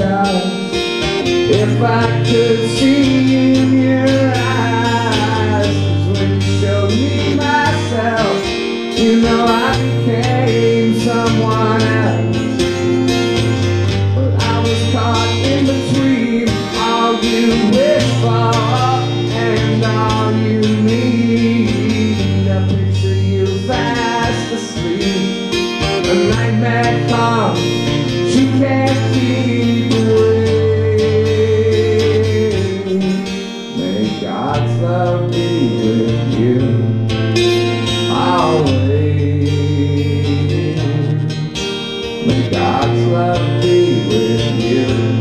apologize if I could see in your eyes. 'Cause when you showed me myself, you know I became someone else. But I was caught in between all you wish for and all you need. I picture you fast asleep, a nightmare comes, she can't keep away. May God's love be with you always. May God's love be with you.